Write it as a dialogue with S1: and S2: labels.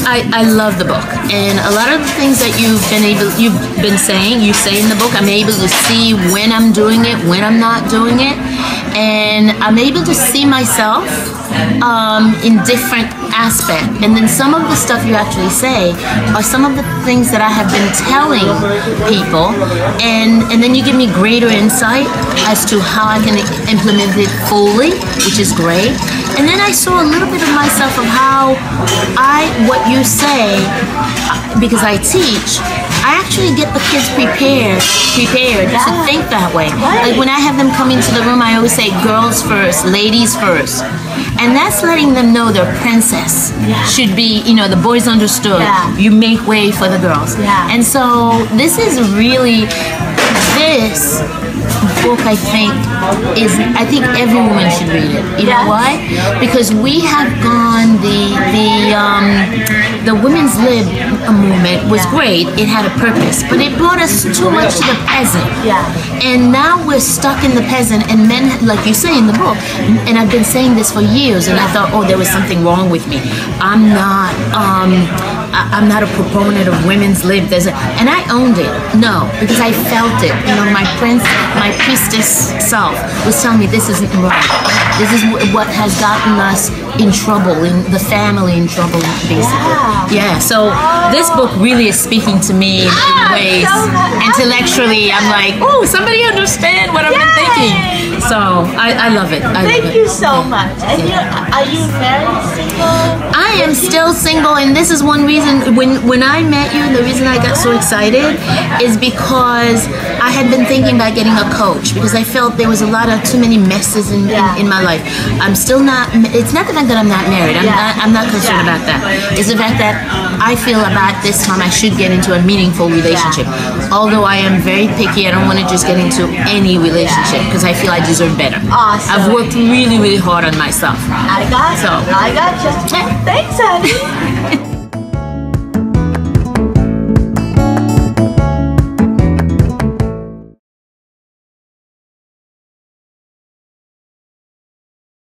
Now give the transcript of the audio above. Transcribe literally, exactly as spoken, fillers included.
S1: I, I love the book, and a lot of the things that you've been able you've been saying, you say in the book, I'm able to see when I'm doing it, when I'm not doing it, and I'm able to see myself um, in different aspects. And then some of the stuff you actually say are some of the things that I have been telling people, and and then you give me greater insight as to how I can implement it fully, which is great. And then I saw a little bit of myself of how I, what you say, because I teach, I actually get the kids prepared, prepared yeah. to think that way. Right. Like when I have them come into the room, I always say girls first, ladies first. And that's letting them know their princess yeah. should be, you know, the boys understood. Yeah. You make way for the girls.
S2: Yeah.
S1: And so this is really, this book, I think, is, I think every woman should read it. You know why? Because we have gone, the the um, the women's lib movement was great. It had a purpose, but it brought us too much to the peasant.
S2: Yeah.
S1: And now we're stuck in the peasant, and men, like you say in the book, and I've been saying this for years, and I thought, oh, there was something wrong with me. I'm not, um, I, I'm not a proponent of women's lib. There's a, and I owned it. No, because I felt it. You know, my prince, my priestess self was telling me this isn't right. This is what has gotten us in trouble, in the family in trouble, basically.
S2: Wow.
S1: Yeah. So this book really is speaking to me in
S2: ah,
S1: ways.
S2: So
S1: intellectually, I'm like, oh, somebody understand what I've been thinking. So I, I love it. I
S2: Thank
S1: love
S2: you
S1: it.
S2: so much. And you, are you married, single?
S1: I am still single, and this is one reason. When when I met you, the reason I got so excited is because I had been thinking about getting a coach, because I felt there was a lot of too many messes in,
S2: Yeah.
S1: in, in my life. I'm still not. It's not the fact that I'm not married. I'm
S2: Yeah.
S1: not. I'm not concerned
S2: Yeah.
S1: about that. It's the fact that I feel about this time I should get into a meaningful relationship. Although I am very picky, I don't want to just get into any relationship because I feel I deserve better.
S2: Awesome.
S1: I've worked really, really hard on myself.
S2: I got
S1: So.
S2: I got you. Thanks, honey.